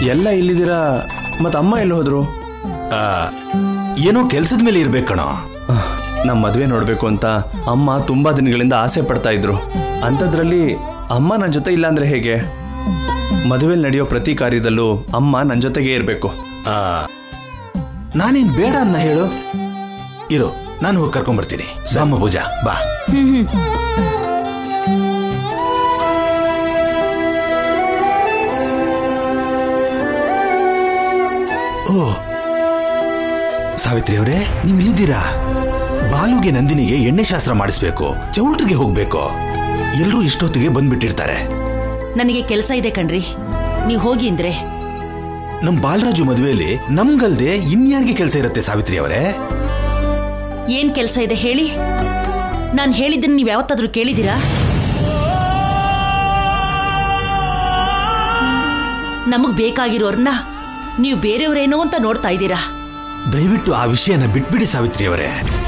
ಎಲ್ಲ ಇಲ್ಲಿದ್ದೀರಾ, ಮತ್ತ ಅಮ್ಮ ಎಲ್ಲಿ ಹೋದ್ರು? ಏನೋ ಕೆಲ್ಸದ ಮೇಲೆ ಇರ್ಬೇಕು ಕಣೋ. ನಮ್ಮ ಮದ್ವೆ ನೋಡ್ಬೇಕು ಅಂತ ಅಮ್ಮ ತುಂಬಾ ದಿನಗಳಿಂದ ಆಸೆ ಪಡ್ತಾ ಇದ್ರು. ಅಂಥದ್ರಲ್ಲಿ ಅಮ್ಮ ನನ್ನ ಜೊತೆ ಇಲ್ಲ ಅಂದ್ರೆ ಹೇಗೆ? ಮದುವೆಯಲ್ಲಿ ನಡೆಯೋ ಪ್ರತಿ ಕಾರ್ಯದಲ್ಲೂ ಅಮ್ಮ ನನ್ನ ಜೊತೆಗೆ ಇರಬೇಕು. ನಾನೇನ್ ಬೇಡ ಅನ್ನ ಹೇಳು. ಇರೋ, ನಾನು ಹೋಗಿ ಕರ್ಕೊಂಡ್ಬರ್ತೀನಿ. ಅಮ್ಮ ಪೂಜಾ ಬಾ. ಓ ಸಾವಿತ್ರಿ ಅವರೇ, ನೀವು ಇಲ್ಲಿದ್ದೀರಾ? ಬಾಲುಗೆ ನಂದಿನಿಗೆ ಎಣ್ಣೆ ಶಾಸ್ತ್ರ ಮಾಡಿಸ್ಬೇಕು, ಚೌಲ್ಟ್ರಿಗೆ ಹೋಗ್ಬೇಕು. ಎಲ್ರೂ ಇಷ್ಟೊತ್ತಿಗೆ ಬಂದ್ಬಿಟ್ಟಿರ್ತಾರೆ. ನನಗೆ ಕೆಲಸ ಇದೆ ಕಣ್ರಿ, ನೀವು ಹೋಗಿ ಅಂದ್ರೆ. ನಮ್ ಬಾಲರಾಜು ಮದುವೆಯಲ್ಲಿ ನಮ್ಗಲ್ದೆ ಇನ್ಯಾರಿಗೆ ಕೆಲಸ ಇರುತ್ತೆ ಸಾವಿತ್ರಿ ಅವರೇ? ಏನ್ ಕೆಲಸ ಇದೆ ಹೇಳಿ? ನಾನು ಹೇಳಿದ್ದನ್ನು ನೀವು ಯಾವತ್ತಾದ್ರೂ ಕೇಳಿದ್ದೀರಾ? ನಮಗ್ ಬೇಕಾಗಿರೋರ್ನ ನೀವು ಬೇರೆಯವರೇನೋ ಅಂತ ನೋಡ್ತಾ ಇದ್ದೀರಾ. ದಯವಿಟ್ಟು ಆ ವಿಷಯನ ಬಿಟ್ಬಿಡಿ ಸಾವಿತ್ರಿ ಅವರೇ.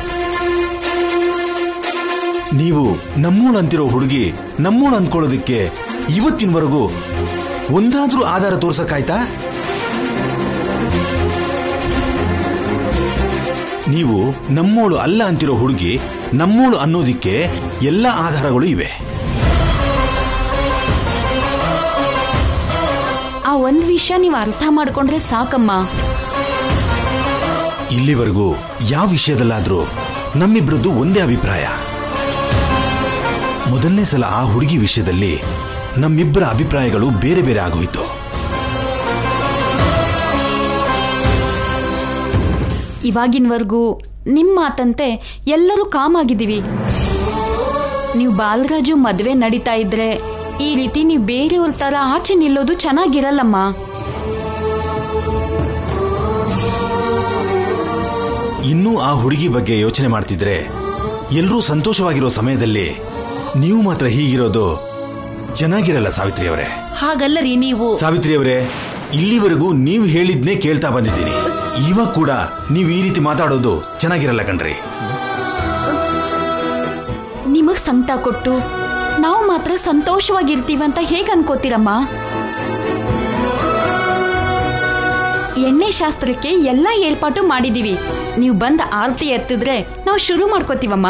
ನೀವು ನಮ್ಮೂಳು ಅಂತಿರೋ ಹುಡುಗಿ ನಮ್ಮೂಳು ಅಂದ್ಕೊಳ್ಳೋದಿಕ್ಕೆ ಇವತ್ತಿನವರೆಗೂ ಒಂದಾದ್ರೂ ಆಧಾರ ತೋರ್ಸಕ್ಕಾಯ್ತಾ? ನೀವು ನಮ್ಮೋಳು ಅಲ್ಲ ಅಂತಿರೋ ಹುಡುಗಿ ನಮ್ಮೋಳು ಅನ್ನೋದಿಕ್ಕೆ ಎಲ್ಲ ಆಧಾರಗಳು ಇವೆ. ಆ ಒಂದ್ ವಿಷಯ ನೀವು ಅರ್ಥ ಮಾಡ್ಕೊಂಡ್ರೆ ಸಾಕಮ್ಮ. ಇಲ್ಲಿವರೆಗೂ ಯಾವ ವಿಷಯದಲ್ಲಾದ್ರೂ ನಮ್ಮಿಬ್ರದ್ದು ಒಂದೇ ಅಭಿಪ್ರಾಯ. ಮೊದಲನೇ ಸಲ ಆ ಹುಡುಗಿ ವಿಷಯದಲ್ಲಿ ನಮ್ಮಿಬ್ಬರ ಅಭಿಪ್ರಾಯಗಳು ಬೇರೆ ಬೇರೆ ಆಗೋಯ್ತು. ಇವಾಗಿನವರೆಗೂ ನಿಮ್ಮ ಮಾತಂತೆ ಎಲ್ಲರೂ ಕಾಮ್ ಆಗಿದ್ದೀವಿ. ನೀವು ಬಾಲರಾಜು ಮದುವೆ ನಡೀತಾ ಇದ್ರೆ ಈ ರೀತಿ ನೀವು ಬೇರೆಯವ್ರ ತರ ಆಚೆ ನಿಲ್ಲೋದು ಚೆನ್ನಾಗಿರಲ್ಲಮ್ಮ. ಇನ್ನೂ ಆ ಹುಡುಗಿ ಬಗ್ಗೆ ಯೋಚನೆ ಮಾಡ್ತಿದ್ರೆ ಎಲ್ಲರೂ ಸಂತೋಷವಾಗಿರೋ ಸಮಯದಲ್ಲಿ ನೀವು ಮಾತ್ರ ಹೀಗಿರೋದು ಚೆನ್ನಾಗಿರಲ್ಲ ಸಾವಿತ್ರಿ ಅವರೇ. ಹಾಗಲ್ಲ ರೀ ನೀವು. ಸಾವಿತ್ರಿ ಅವರೇ, ಇಲ್ಲಿವರೆಗೂ ನೀವು ಹೇಳಿದ್ನೇ ಕೇಳ್ತಾ ಬಂದಿದ್ದೀನಿ. ಇವಾಗ ಕೂಡ ನೀವು ಈ ರೀತಿ ಮಾತಾಡೋದು ಚೆನ್ನಾಗಿರಲ್ಲ ಕಣ್ರಿ. ನಿಮಗ್ ಸಂಕಟ ಕೊಟ್ಟು ನಾವು ಮಾತ್ರ ಸಂತೋಷವಾಗಿರ್ತೀವಂತ ಹೇಗೆ ಅನ್ಕೋತೀರಮ್ಮ? ಎಣ್ಣೆ ಶಾಸ್ತ್ರಕ್ಕೆ ಎಲ್ಲ ಏರ್ಪಾಟು ಮಾಡಿದೀವಿ. ನೀವು ಬಂದ ಆರತಿ ಎತ್ತಿದ್ರೆ ನಾವು ಶುರು ಮಾಡ್ಕೋತೀವಮ್ಮ.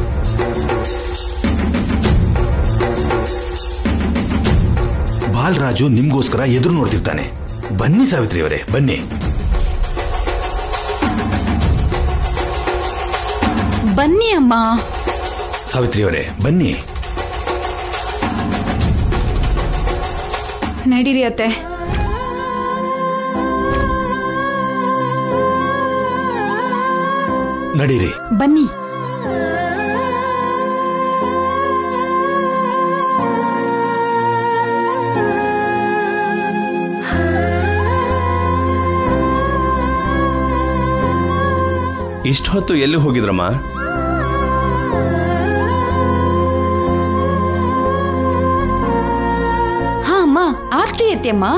ಬಾಲರಾಜು ನಿಮ್ಗೋಸ್ಕರ ಎದುರು ನೋಡ್ತಿರ್ತಾನೆ. ಬನ್ನಿ ಸಾವಿತ್ರಿ ಅವರೇ, ಬನ್ನಿ. ಬನ್ನಿ ಅಮ್ಮ. ಸಾವಿತ್ರಿ ಅವರೇ ಬನ್ನಿ. ನಡೀರಿ ಅತ್ತೆ. ನಡೀರಿ. ಬನ್ನಿ. ಇಷ್ಟು ಹೊತ್ತು ಎಲ್ಲಿ ಹೋಗಿದ್ರಮ್ಮ? ಹಾ ಅಮ್ಮ, ಆರತಿ ಐತಿ ಅಮ್ಮ.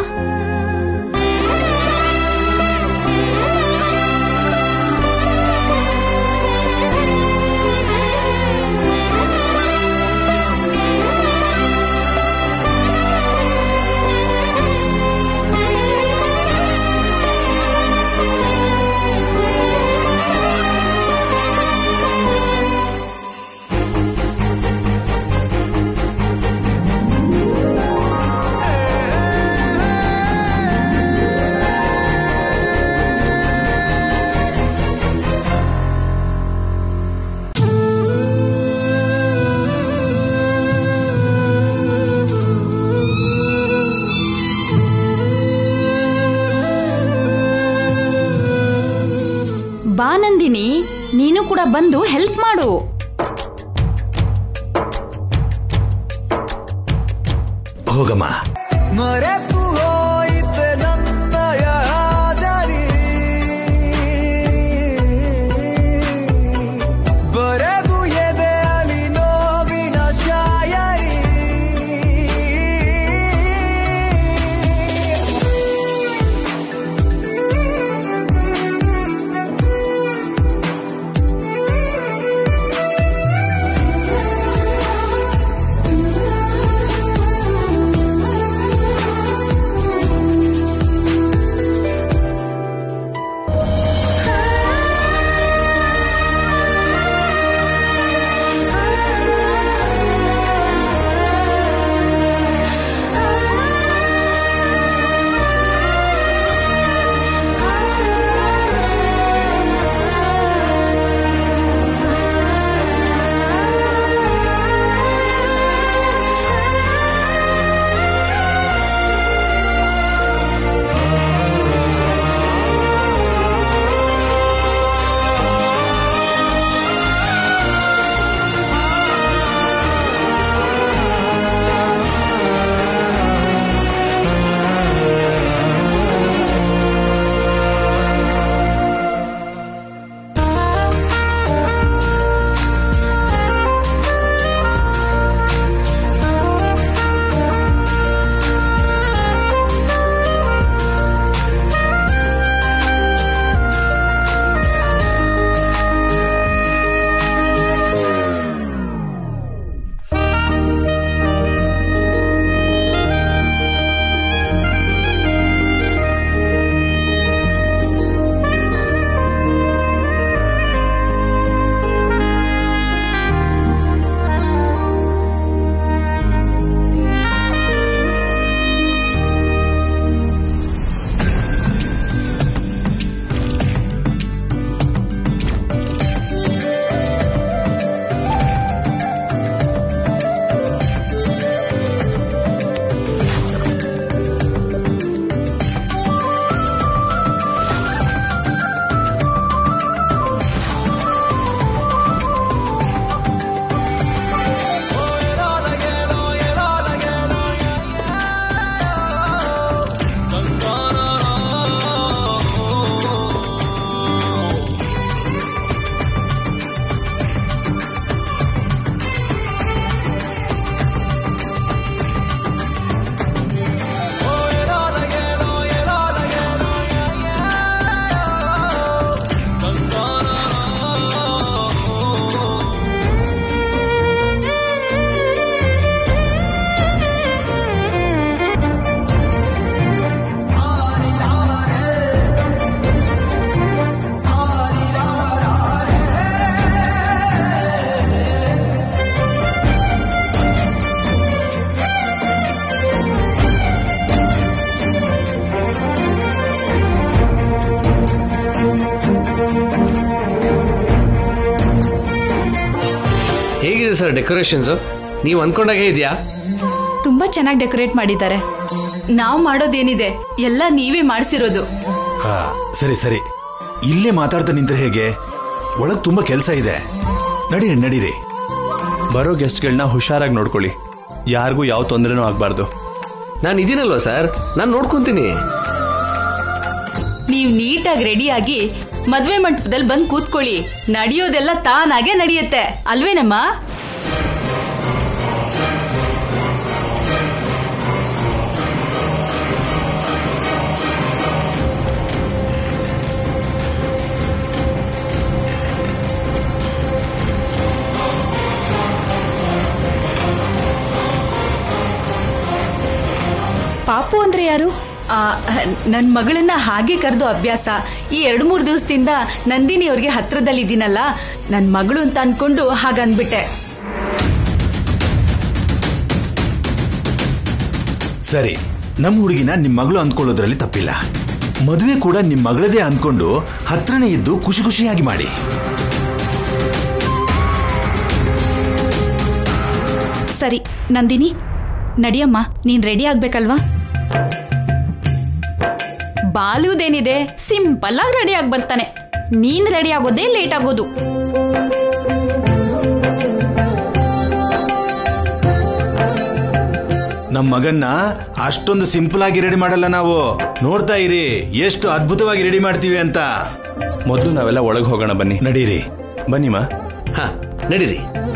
ಬಾ ನಂದಿನಿ, ನೀನು ಕೂಡ ಬಂದು ಹೆಲ್ಪ್ ಮಾಡು. ಹೋಗಮ್ಮ. ಸರ್ ಡೆಕೋರೇಷನ್ಸು ನೀವು ಅಂದ್ಕೊಂಡಾಗೆ ಇದೆಯಾ? ತುಂಬಾ ಚೆನ್ನಾಗಿ ಡೆಕೋರೇಟ್ ಮಾಡಿದ್ದಾರೆ. ನಾವ್ ಮಾಡೋದೇನಿದೆ ಎಲ್ಲ ನೀವೇ ಮಾಡಿಸಿರೋದು. ಹಾ ಸರಿ ಸರಿ, ಇಲ್ಲೇ ಮಾತಾಡ್ತಾ ನಿಂತ್ರೆ ಹೇಗೆ? ಒಳಗ್ ತುಂಬಾ ಕೆಲಸ ಇದೆ. ನಡೀರಿ ನಡೀರಿ. ಬರೋ ಗೆಸ್ಟ್ಗಳನ್ನ ಹುಷಾರಾಗಿ ನೋಡ್ಕೊಳ್ಳಿ, ಯಾರಿಗೂ ಯಾವ ತೊಂದರೆನೂ ಆಗ್ಬಾರ್ದು. ನಾನು ಇದೀನಲ್ವ ಸರ್, ನಾನು ನೋಡ್ಕೊಂತೀನಿ. ನೀವ್ ನೀಟಾಗಿ ರೆಡಿಯಾಗಿ ಮದ್ವೆ ಮಂಟಪದಲ್ಲಿ ಬಂದ್ ಕೂತ್ಕೊಳ್ಳಿ. ನಡೆಯೋದೆಲ್ಲ ತಾನಾಗೆ ನಡೆಯುತ್ತೆ ಅಲ್ವೇನಮ್ಮ? ಪಾಪು ಅಂದ್ರೆ ಯಾರು? ನನ್ ಮಗಳನ್ನ ಹಾಗೆ ಕರೆದು ಅಭ್ಯಾಸ. ಈ 2-3 ದಿವಸದಿಂದ ನಂದಿನಿ ಅವ್ರಿಗೆ ಹತ್ರದಲ್ಲಿದ್ದೀನಲ್ಲ, ನನ್ ಮಗಳು ಅಂತ ಅನ್ಕೊಂಡು ಹಾಗನ್ಬಿಟ್ಟೆ. ಸರಿ, ನಮ್ಮ ಹುಡುಗಿನ ನಿಮ್ ಮಗಳು ಅಂದ್ಕೊಳ್ಳೋದ್ರಲ್ಲಿ ತಪ್ಪಿಲ್ಲ. ಮದುವೆ ಕೂಡ ನಿಮ್ ಮಗಳದೇ ಅಂದ್ಕೊಂಡು ಹತ್ರನೇ ಇದ್ದು ಖುಷಿ ಖುಷಿಯಾಗಿ ಮಾಡಿ. ಸರಿ ನಂದಿನಿ, ನಡಿಯಮ್ಮ, ನೀನ್ ರೆಡಿ ಆಗ್ಬೇಕಲ್ವಾ? ಬಾಲುದೇನಿದೆ, ಸಿಂಪಲ್ ಆಗಿ ರೆಡಿ ಆಗಿ ಬರ್ತಾನೆ. ನೀನ್ ರೆಡಿ ಆಗೋದೇ ಲೇಟ್ ಆಗೋದು. ನಮ್ ಮಗನ್ನ ಅಷ್ಟೊಂದು ಸಿಂಪಲ್ ಆಗಿ ರೆಡಿ ಮಾಡಲ್ಲ ನಾವು. ನೋಡ್ತಾ ಇರಿ ಎಷ್ಟು ಅದ್ಭುತವಾಗಿ ರೆಡಿ ಮಾಡ್ತೀವಿ ಅಂತ. ಮೊದಲು ನಾವೆಲ್ಲ ಒಳಗೆ ಹೋಗೋಣ, ಬನ್ನಿ. ನಡೀರಿ. ಬನ್ನಿಮಾ. ಹಾ ನಡೀರಿ.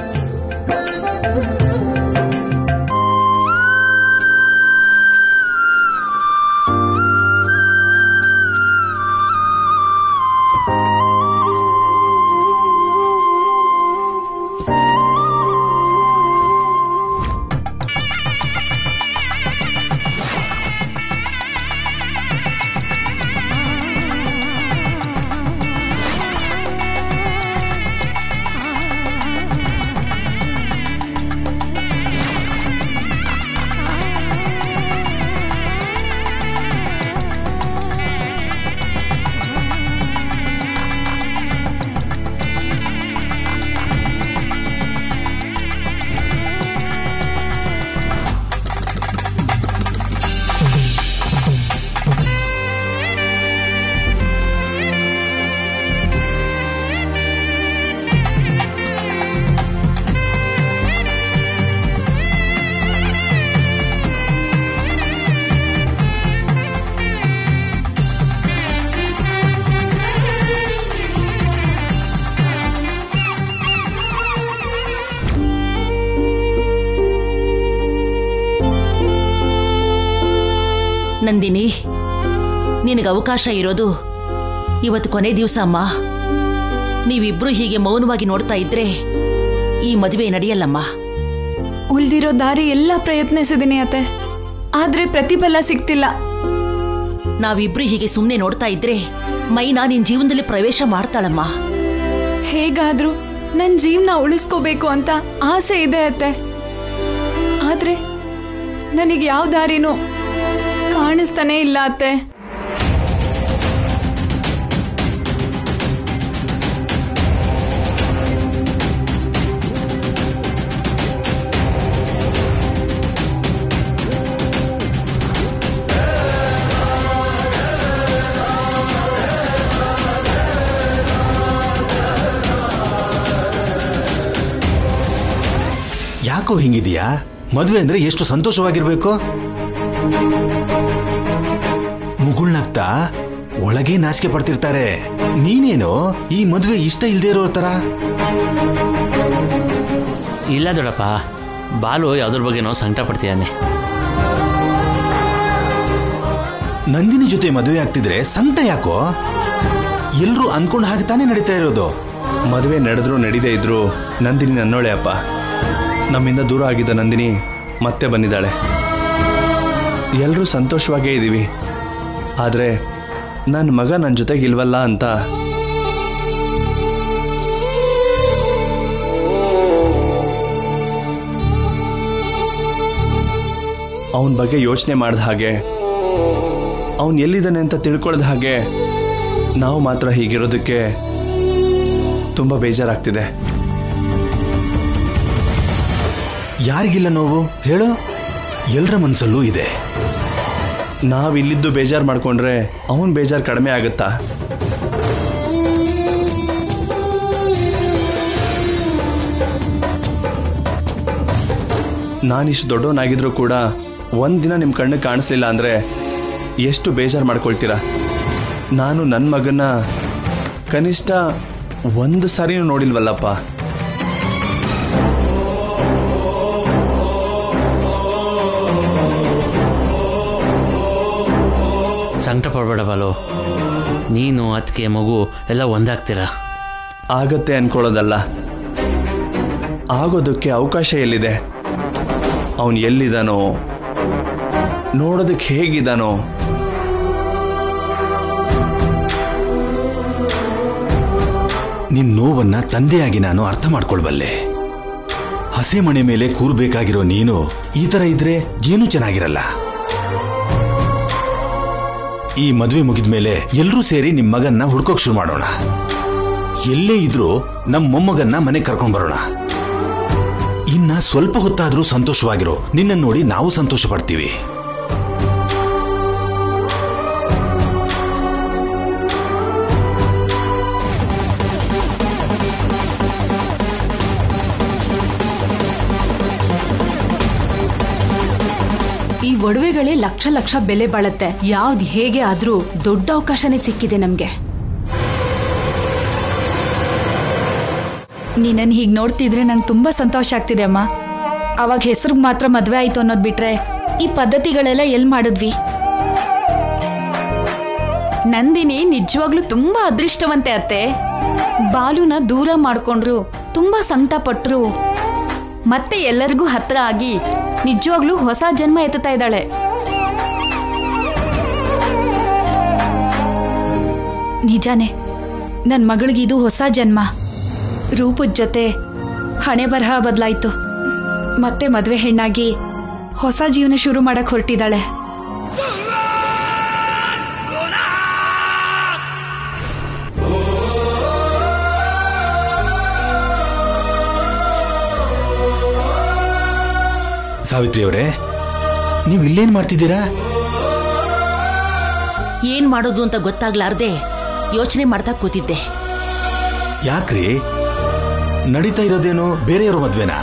ನಂದಿನಿ, ನಿನಗೆ ಅವಕಾಶ ಇರೋದು ಇವತ್ತು ಕೊನೆ ದಿವಸ ಅಮ್ಮ. ನೀವಿಬ್ರು ಹೀಗೆ ಮೌನವಾಗಿ ನೋಡ್ತಾ ಇದ್ರೆ ಈ ಮದುವೆ ನಡೆಯಲ್ಲಮ್ಮ. ಉಳ್ದಿರೋ ದಾರಿ ಎಲ್ಲ ಪ್ರಯತ್ನಿಸಿದೀನಿ ಅತ್ತೆ, ಆದ್ರೆ ಪ್ರತಿಫಲ ಸಿಗ್ತಿಲ್ಲ. ನಾವಿಬ್ರು ಹೀಗೆ ಸುಮ್ಮನೆ ನೋಡ್ತಾ ಇದ್ರೆ ಮೈನಾ ನಿನ್ ಜೀವನದಲ್ಲಿ ಪ್ರವೇಶ ಮಾಡ್ತಾಳಮ್ಮ. ಹೇಗಾದ್ರೂ ನನ್ ಜೀವನ ಉಳಿಸ್ಕೋಬೇಕು ಅಂತ ಆಸೆ ಇದೆ ಅತ್ತೆ, ಆದ್ರೆ ನನಗೆ ಯಾವ ದಾರಿನೂ ಕಾಣಿಸ್ತಾನೆ ಇಲ್ಲ ಅತ್ತೆ. ಯಾಕೋ ಹಿಂಗಿದೀಯಾ? ಮದುವೆ ಅಂದ್ರೆ ಎಷ್ಟು ಸಂತೋಷವಾಗಿರ್ಬೇಕು. ಮುಗುಳ್ನಾಗ್ತಾ ಒಳಗೆ ನಾಚಿಕೆ ಪಡ್ತಿರ್ತಾರೆ. ನೀನೇನೋ ಈ ಮದುವೆ ಇಷ್ಟ ಇಲ್ದೇ ಇರೋ ತರ. ಇಲ್ಲ ದೊಡ್ಡಪ್ಪ, ಬಾಲು ಯಾವ್ದ್ರ ಬಗ್ಗೆನೋ ಸಂಕಟ ಪಡ್ತಿದ್ದಾನೆ. ನಂದಿನಿ ಜೊತೆ ಮದುವೆ ಆಗ್ತಿದ್ರೆ ಸಂಕಟ ಯಾಕೋ? ಎಲ್ರೂ ಅನ್ಕೊಂಡ್ ಹಾಗೆ ತಾನೇ ನಡೀತಾ ಇರೋದು. ಮದುವೆ ನಡೆದ್ರು ನಡೀದೇ ಇದ್ರು ನಂದಿನಿ ನನ್ನೋಳೆ ಅಪ್ಪ. ನಮ್ಮಿಂದ ದೂರ ಆಗಿದ್ದ ನಂದಿನಿ ಮತ್ತೆ ಬಂದಿದ್ದಾಳೆ. ಎಲ್ಲರೂ ಸಂತೋಷವಾಗೇ ಇದ್ದೀವಿ. ಆದರೆ ನನ್ನ ಮಗ ನನ್ನ ಜೊತೆಗಿಲ್ವಲ್ಲ ಅಂತ ಅವನ ಬಗ್ಗೆ ಯೋಚನೆ ಮಾಡಿದ ಹಾಗೆ, ಅವನು ಎಲ್ಲಿದ್ದಾನೆ ಅಂತ ತಿಳ್ಕೊಳ್ಳದ ಹಾಗೆ ನಾವು ಮಾತ್ರ ಹೀಗಿರೋದಕ್ಕೆ ತುಂಬ ಬೇಜಾರಾಗ್ತಿದೆ. ಯಾರಿಗಿಲ್ಲ ನೋವು ಹೇಳು? ಎಲ್ಲರ ಮನಸ್ಸಲ್ಲೂ ಇದೆ. ನಾವಿಲ್ಲಿದ್ದು ಬೇಜಾರು ಮಾಡ್ಕೊಂಡ್ರೆ ಅವನ್ ಬೇಜಾರು ಕಡಿಮೆ ಆಗುತ್ತಾ? ನಾನಿಷ್ಟು ದೊಡ್ಡವನಾಗಿದ್ರು ಕೂಡ ಒಂದಿನ ನಿಮ್ಮ ಕಣ್ಣು ಕಾಣಿಸ್ಲಿಲ್ಲ ಅಂದರೆ ಎಷ್ಟು ಬೇಜಾರು ಮಾಡ್ಕೊಳ್ತೀರಾ? ನಾನು ನನ್ನ ಮಗನ ಕನಿಷ್ಠ ಒಂದು ಸಾರಿನೂ ನೋಡಿಲ್ವಲ್ಲಪ್ಪ. ಸಂಕಟ ಪಡಬೇಡ ಬಾಲು. ನೀನು ಅದಕ್ಕೆ ಮಗು ಎಲ್ಲ ಒಂದಾಗ್ತೀರಾ. ಆಗತ್ತೆ ಅನ್ಕೊಳ್ಳೋದಲ್ಲ, ಆಗೋದಕ್ಕೆ ಅವಕಾಶ ಎಲ್ಲಿದೆ? ಅವನು ಎಲ್ಲಿದ್ದಾನೋ, ನೋಡೋದಕ್ಕೆ ಹೇಗಿದ್ದಾನೋ, ನಿನ್ ನೋವನ್ನ ತಂದೆಯಾಗಿ ನಾನು ಅರ್ಥ ಮಾಡ್ಕೊಳ್ಬಲ್ಲೆ. ಹಸೆ ಮಣೆ ಮೇಲೆ ಕೂರ್ಬೇಕಾಗಿರೋ ನೀನು ಈ ತರ ಇದ್ರೆ ಏನೂ ಚೆನ್ನಾಗಿರಲ್ಲ. ಈ ಮದುವೆ ಮುಗಿದ ಮೇಲೆ ಎಲ್ಲರೂ ಸೇರಿ ನಿಮ್ ಮಗನ್ನ ಹುಡ್ಕೋಕ್ ಶುರು ಮಾಡೋಣ. ಎಲ್ಲೇ ಇದ್ರೂ ನಮ್ ಮೊಮ್ಮಗನ್ನ ಮನೆಗೆ ಕರ್ಕೊಂಡ್ ಬರೋಣ. ಇನ್ನ ಸ್ವಲ್ಪ ಹೊತ್ತಾದ್ರೂ ಸಂತೋಷವಾಗಿರೋ. ನಿನ್ನ ನೋಡಿ ನಾವು ಸಂತೋಷ ಪಡ್ತೀವಿ. ಈ ಒಡವೆಗಳೇ ಲಕ್ಷ ಲಕ್ಷ ಬೆಲೆ ಬಾಳತ್ತೆ. ಯಾವ್ದು ಹೇಗೆ ಆದ್ರೂ ದೊಡ್ಡ ಅವಕಾಶನೇ ಸಿಕ್ಕಿದೆ ನಮ್ಗೆ. ನೀನನ್ ಹೀಗ್ ನೋಡ್ತಿದ್ರೆ ನಂಗೆ ತುಂಬಾ ಸಂತೋಷ ಆಗ್ತಿದೆ ಅಮ್ಮ. ಅವಾಗ ಹೆಸರು ಮಾತ್ರ ಮದ್ವೆ ಆಯ್ತು ಅನ್ನೋದ್ ಬಿಟ್ರೆ ಈ ಪದ್ಧತಿಗಳೆಲ್ಲ ಎಲ್ ಮಾಡಿದ್ವಿ? ನಂದಿನಿ ನಿಜವಾಗ್ಲೂ ತುಂಬಾ ಅದೃಷ್ಟವಂತೆ ಅತ್ತೆ. ಬಾಲುನ ದೂರ ಮಾಡ್ಕೊಂಡ್ರು, ತುಂಬಾ ಸಂಕಟ ಪಟ್ರು, ಮತ್ತೆ ಎಲ್ಲರಿಗೂ ಹತ್ರ ಆಗಿ ನಿಜವಾಗ್ಲೂ ಹೊಸ ಜನ್ಮ ಎತ್ತುತ್ತಾ ಇದ್ದಾಳೆ. ನಿಜಾನೇ, ನನ್ ಮಗಳಿಗಿದು ಹೊಸ ಜನ್ಮ. ರೂಪದ ಜೊತೆ ಹಣೆ ಬರಹ ಬದಲಾಯ್ತು. ಮತ್ತೆ ಮದ್ವೆ ಹೆಣ್ಣಾಗಿ ಹೊಸ ಜೀವನ ಶುರು ಮಾಡಕ್ ಹೊರಟಿದ್ದಾಳೆ. ಸಾವಿತ್ರಿ ಅವರೇ, ನೀವು ಇಲ್ಲೇನ್ ಮಾಡ್ತಿದ್ದೀರಾ? ಏನ್ ಮಾಡೋದು ಅಂತ ಗೊತ್ತಾಗ್ಲಾರ್ದೆ ಯೋಚನೆ ಮಾಡ್ತಾ ಕೂತಿದ್ದೆ. ಯಾಕ್ರಿ, ನಡೀತಾ ಇರೋದೇನೋ ಬೇರೆಯವ್ರ ಮದ್ವೆನಾ?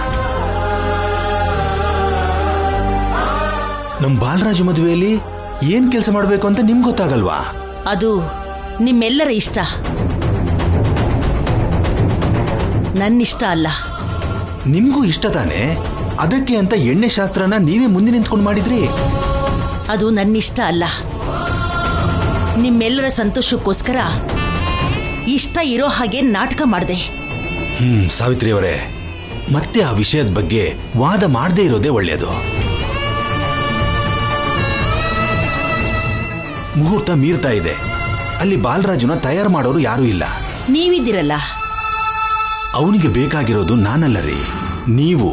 ನಮ್ ಬಾಲರಾಜು ಮದುವೆಯಲ್ಲಿ ಏನ್ ಕೆಲಸ ಮಾಡ್ಬೇಕು ಅಂತ ನಿಮ್ಗೆ ಗೊತ್ತಾಗಲ್ವಾ? ಅದು ನಿಮ್ಮೆಲ್ಲರ ಇಷ್ಟ, ನನ್ನಿಷ್ಟ ಅಲ್ಲ. ನಿಮ್ಗೂ ಇಷ್ಟ ತಾನೆ? ಅದಕ್ಕೆ ಅಂತ ಎಣ್ಣೆ ಶಾಸ್ತ್ರನ ನೀವೇ ಮುಂದೆ ನಿಂತ್ಕೊಂಡು ಮಾಡಿದ್ರಿ. ಅದು ನನ್ನಿಷ್ಟ ಅಲ್ಲ. ನಿಮ್ಮೆಲ್ಲರ ಸಂತೋಷಕ್ಕೋಸ್ಕರ ಇಷ್ಟ ಇರೋ ಹಾಗೆ ನಾಟಕ ಮಾಡಿದೆ. ಸಾವಿತ್ರಿ ಅವರೇ, ಮತ್ತೆ ಆ ವಿಷಯದ ಬಗ್ಗೆ ವಾದ ಮಾಡದೇ ಇರೋದೇ ಒಳ್ಳೆಯದು. ಮುಹೂರ್ತ ಮೀರ್ತಾ ಇದೆ. ಅಲ್ಲಿ ಬಾಲರಾಜುನ ತಯಾರು ಮಾಡೋರು ಯಾರೂ ಇಲ್ಲ. ನೀವಿದ್ದೀರಲ್ಲ. ಅವನಿಗೆ ಬೇಕಾಗಿರೋದು ನಾನಲ್ಲ ರೀ, ನೀವು.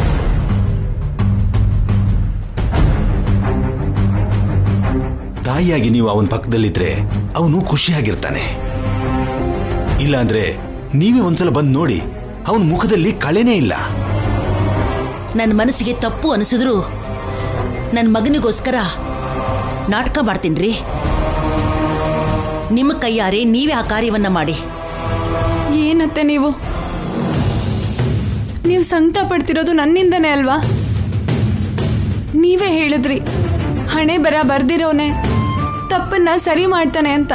ತಾಯಿಯಾಗಿ ನೀವು ಅವನ ಪಕ್ಕದಲ್ಲಿದ್ರೆ ಅವನು ಖುಷಿಯಾಗಿರ್ತಾನೆ. ಇಲ್ಲಾಂದ್ರೆ ನೀವೇ ಒಂದ್ಸಲ ಬಂದು ನೋಡಿ, ಅವನ ಮುಖದಲ್ಲಿ ಕಳೆನೇ ಇಲ್ಲ. ನನ್ನ ಮನಸ್ಸಿಗೆ ತಪ್ಪು ಅನಿಸಿದ್ರು ನನ್ನ ಮಗನಿಗೋಸ್ಕರ ನಾಟಕ ಮಾಡ್ತೀನ್ರಿ. ನಿಮ್ಮ ಕೈಯಾರೆ ನೀವೇ ಆ ಕಾರ್ಯವನ್ನ ಮಾಡಿ. ಏನತ್ತೆ ನೀವು ಸಂಕಟ ಪಡ್ತಿರೋದು ನನ್ನಿಂದನೇ ಅಲ್ವಾ? ನೀವೇ ಹೇಳಿದ್ರಿ ಹಣೆ ಬರ ಬರ್ದಿರೋನೆ ತಪ್ಪನ್ನ ಸರಿ ಮಾಡ್ತಾನೆ ಅಂತ.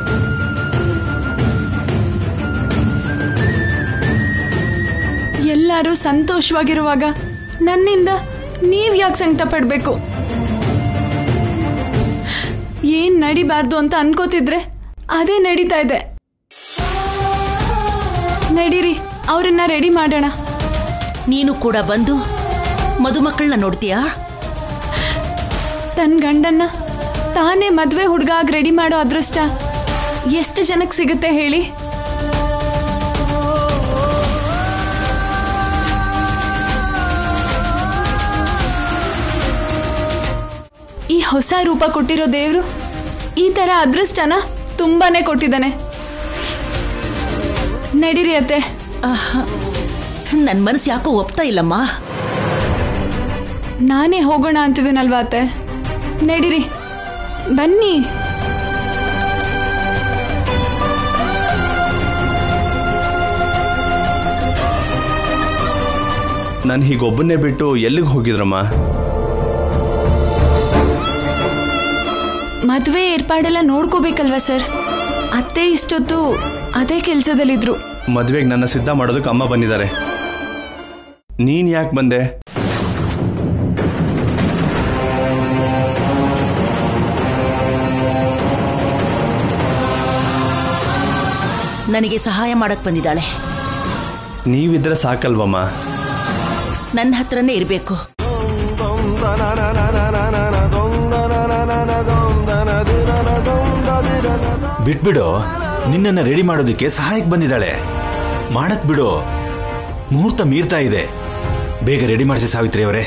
ಎಲ್ಲರೂ ಸಂತೋಷವಾಗಿರುವಾಗ ನನ್ನಿಂದ ನೀವ್ ಯಾಕೆ ಸಂಕಟ ಪಡ್ಬೇಕು? ಏನ್ ನಡಿಬಾರ್ದು ಅಂತ ಅನ್ಕೋತಿದ್ರೆ ಅದೇ ನಡೀತಾ ಇದೆ. ನಡೀರಿ, ಅವ್ರನ್ನ ರೆಡಿ ಮಾಡೋಣ. ನೀನು ಕೂಡ ಬಂದು ಮದುಮಕ್ಕಳನ್ನ ನೋಡ್ತೀಯಾ? ತನ್ನ ಗಂಡನ್ನ ತಾನೇ ಮದ್ವೆ ಹುಡುಗ ರೆಡಿ ಮಾಡೋ ಅದೃಷ್ಟ ಎಷ್ಟು ಜನಕ್ಕೆ ಸಿಗುತ್ತೆ ಹೇಳಿ? ಈ ಹೊಸ ರೂಪ ಕೊಟ್ಟಿರೋ ದೇವ್ರು ಈ ತರ ಅದೃಷ್ಟನ ತುಂಬಾನೇ ಕೊಟ್ಟಿದ್ದಾನೆ. ನಡೀರಿ ಅತ್ತೆ. ನನ್ನ ಮನಸ್ಸು ಯಾಕೋ ಒಪ್ತಾ ಇಲ್ಲಮ್ಮ. ನಾನೇ ಹೋಗೋಣ ಅಂತಿದ್ದೀನಲ್ವಾ ಅತ್ತೆ. ನಡೀರಿ, ಬನ್ನಿ. ನಾನು ಹೀಗೊಬ್ಬನ್ನೇ ಬಿಟ್ಟು ಎಲ್ಲಿಗೆ ಹೋಗಿದ್ರಮ್ಮ? ಮದುವೆ ಏರ್ಪಾಡೆಲ್ಲ ನೋಡ್ಕೋಬೇಕಲ್ವಾ ಸರ್? ಅತ್ತೆ ಇಷ್ಟೊತ್ತು ಅದೇ ಕೆಲಸದಲ್ಲಿದ್ರು. ಮದುವೆಗೆ ನನ್ನ ಸಿದ್ಧ ಮಾಡೋದಕ್ಕೆ ಅಮ್ಮ ಬಂದಿದ್ದಾರೆ. ನೀನ್ ಯಾಕೆ ಬಂದೆ? ನನಗೆ ಸಹಾಯ ಮಾಡಕ್ ಬಂದಿದ್ದಾಳೆ. ನೀವಿದ್ರೆ ಸಾಕಲ್ವಮ್ಮ? ನನ್ನ ಹತ್ರನೇ ಇರಬೇಕು. ಬಿಟ್ಬಿಡು, ನಿನ್ನನ್ನ ರೆಡಿ ಮಾಡೋದಕ್ಕೆ ಸಹಾಯಕ್ಕೆ ಬಂದಿದ್ದಾಳೆ. ಮಾಡಕ್ ಬಿಡು, ಮುಹೂರ್ತ ಮೀರ್ತಾ ಇದೆ. ಬೇಗ ರೆಡಿ ಮಾಡಿಸಿ ಸಾವಿತ್ರಿ ಅವರೇ.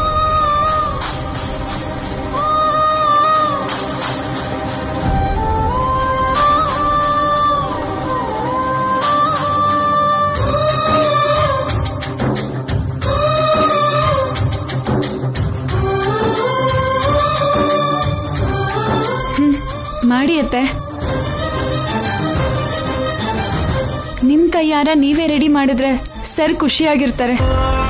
ಮಾಡಿ ಅತ್ತೆ. ನಿಮ್ ಕೈಯಾರ ನೀವೇ ರೆಡಿ ಮಾಡಿದ್ರೆ ಸರ್ ಖುಷಿಯಾಗಿರ್ತಾರೆ.